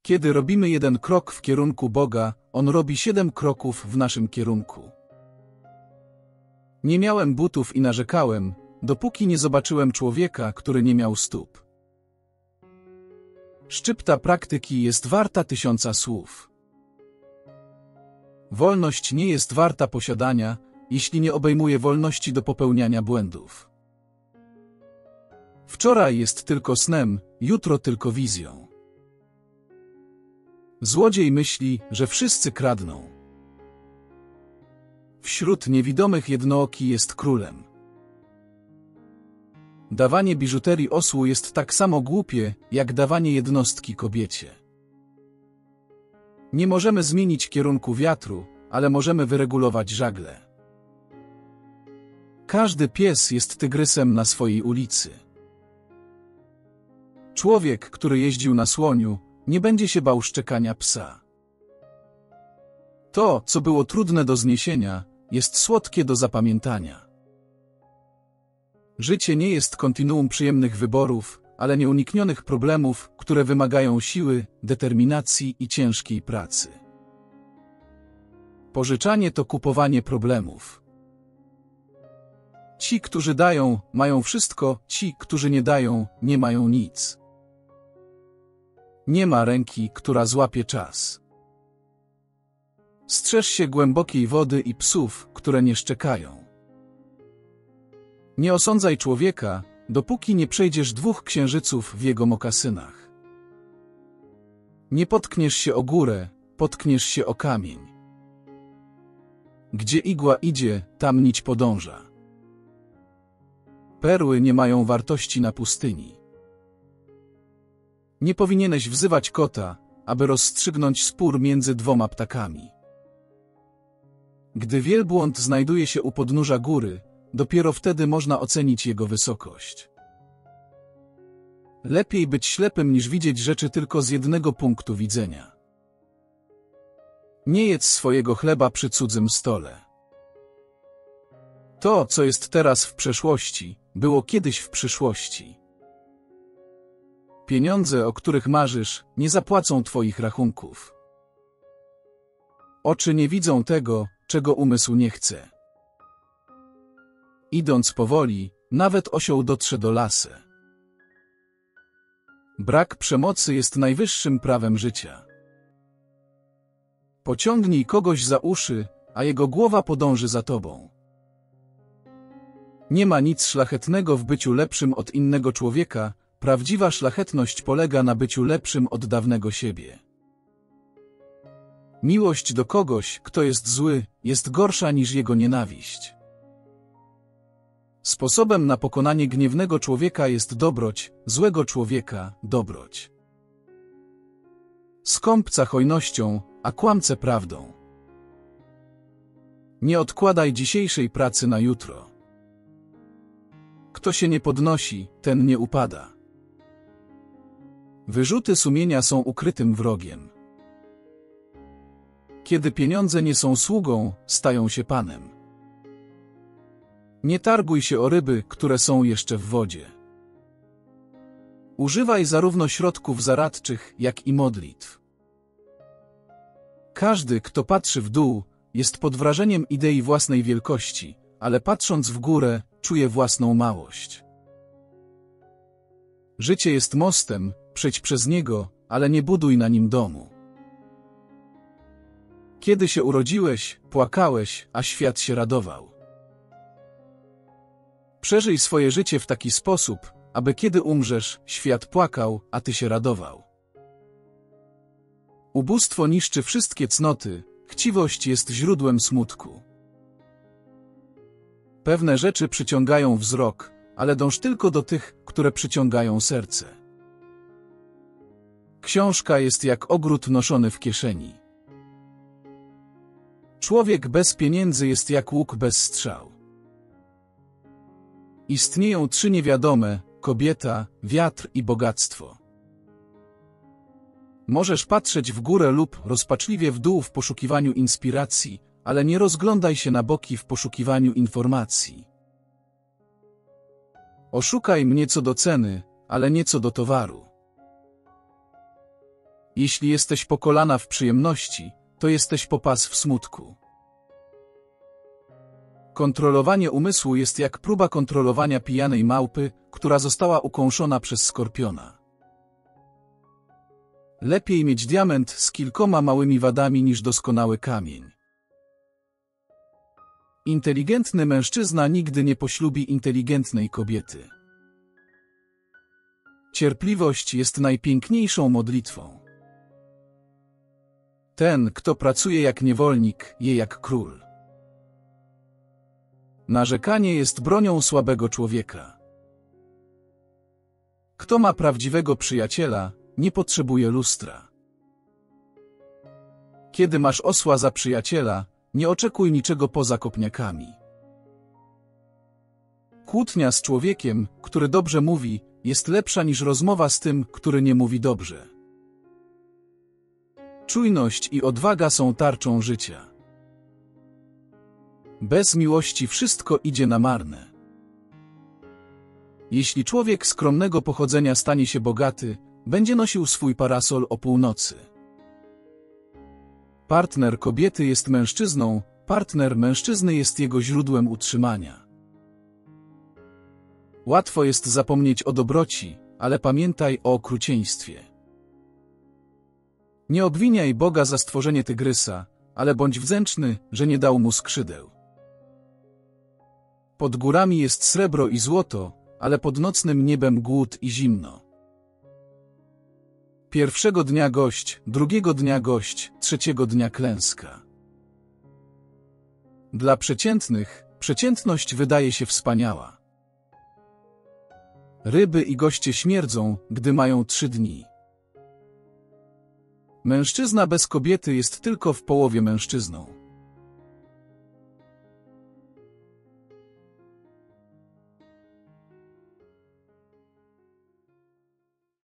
Kiedy robimy jeden krok w kierunku Boga, On robi 7 kroków w naszym kierunku. Nie miałem butów i narzekałem, dopóki nie zobaczyłem człowieka, który nie miał stóp. Szczypta praktyki jest warta 1000 słów. Wolność nie jest warta posiadania, jeśli nie obejmuje wolności do popełniania błędów. Wczoraj jest tylko snem, jutro tylko wizją. Złodziej myśli, że wszyscy kradną. Wśród niewidomych jednooki jest królem. Dawanie biżuterii osłu jest tak samo głupie, jak dawanie jednostki kobiecie. Nie możemy zmienić kierunku wiatru, ale możemy wyregulować żagle. Każdy pies jest tygrysem na swojej ulicy. Człowiek, który jeździł na słoniu, nie będzie się bał szczekania psa. To, co było trudne do zniesienia, jest słodkie do zapamiętania. Życie nie jest kontinuum przyjemnych wyborów, ale nieuniknionych problemów, które wymagają siły, determinacji i ciężkiej pracy. Pożyczanie to kupowanie problemów. Ci, którzy dają, mają wszystko, ci, którzy nie dają, nie mają nic. Nie ma ręki, która złapie czas. Strzeż się głębokiej wody i psów, które nie szczekają. Nie osądzaj człowieka, dopóki nie przejdziesz 2 księżyców w jego mokasynach. Nie potkniesz się o górę, potkniesz się o kamień. Gdzie igła idzie, tam nić podąża. Perły nie mają wartości na pustyni. Nie powinieneś wzywać kota, aby rozstrzygnąć spór między 2 ptakami. Gdy wielbłąd znajduje się u podnóża góry, dopiero wtedy można ocenić jego wysokość. Lepiej być ślepym niż widzieć rzeczy tylko z jednego punktu widzenia. Nie jedz swojego chleba przy cudzym stole. To, co jest teraz w przeszłości, było kiedyś w przyszłości. Pieniądze, o których marzysz, nie zapłacą twoich rachunków. Oczy nie widzą tego, czego umysł nie chce. Idąc powoli, nawet osioł dotrze do lasu. Brak przemocy jest najwyższym prawem życia. Pociągnij kogoś za uszy, a jego głowa podąży za tobą. Nie ma nic szlachetnego w byciu lepszym od innego człowieka, prawdziwa szlachetność polega na byciu lepszym od dawnego siebie. Miłość do kogoś, kto jest zły, jest gorsza niż jego nienawiść. Sposobem na pokonanie gniewnego człowieka jest dobroć, złego człowieka – dobroć. Skąpca hojnością, a kłamcę prawdą. Nie odkładaj dzisiejszej pracy na jutro. Kto się nie podnosi, ten nie upada. Wyrzuty sumienia są ukrytym wrogiem. Kiedy pieniądze nie są sługą, stają się panem. Nie targuj się o ryby, które są jeszcze w wodzie. Używaj zarówno środków zaradczych, jak i modlitw. Każdy, kto patrzy w dół, jest pod wrażeniem idei własnej wielkości, ale patrząc w górę, czuje własną małość. Życie jest mostem, przejdź przez niego, ale nie buduj na nim domu. Kiedy się urodziłeś, płakałeś, a świat się radował. Przeżyj swoje życie w taki sposób, aby kiedy umrzesz, świat płakał, a ty się radował. Ubóstwo niszczy wszystkie cnoty, chciwość jest źródłem smutku. Pewne rzeczy przyciągają wzrok, ale dąż tylko do tych, które przyciągają serce. Książka jest jak ogród noszony w kieszeni. Człowiek bez pieniędzy jest jak łuk bez strzał. Istnieją 3 niewiadome: kobieta, wiatr i bogactwo. Możesz patrzeć w górę lub rozpaczliwie w dół w poszukiwaniu inspiracji, ale nie rozglądaj się na boki w poszukiwaniu informacji. Oszukaj mnie co do ceny, ale nie co do towaru. Jeśli jesteś po kolana w przyjemności, to jesteś po pas w smutku. Kontrolowanie umysłu jest jak próba kontrolowania pijanej małpy, która została ukąszona przez skorpiona. Lepiej mieć diament z kilkoma małymi wadami niż doskonały kamień. Inteligentny mężczyzna nigdy nie poślubi inteligentnej kobiety. Cierpliwość jest najpiękniejszą modlitwą. Ten, kto pracuje jak niewolnik, je jak król. Narzekanie jest bronią słabego człowieka. Kto ma prawdziwego przyjaciela, nie potrzebuje lustra. Kiedy masz osła za przyjaciela, nie oczekuj niczego poza kopniakami. Kłótnia z człowiekiem, który dobrze mówi, jest lepsza niż rozmowa z tym, który nie mówi dobrze. Czujność i odwaga są tarczą życia. Bez miłości wszystko idzie na marne. Jeśli człowiek skromnego pochodzenia stanie się bogaty, będzie nosił swój parasol o północy. Partner kobiety jest mężczyzną, partner mężczyzny jest jego źródłem utrzymania. Łatwo jest zapomnieć o dobroci, ale pamiętaj o okrucieństwie. Nie obwiniaj Boga za stworzenie tygrysa, ale bądź wdzięczny, że nie dał mu skrzydeł. Pod górami jest srebro i złoto, ale pod nocnym niebem głód i zimno. Pierwszego dnia gość, drugiego dnia gość, trzeciego dnia klęska. Dla przeciętnych, przeciętność wydaje się wspaniała. Ryby i goście śmierdzą, gdy mają 3 dni. Mężczyzna bez kobiety jest tylko w połowie mężczyzną.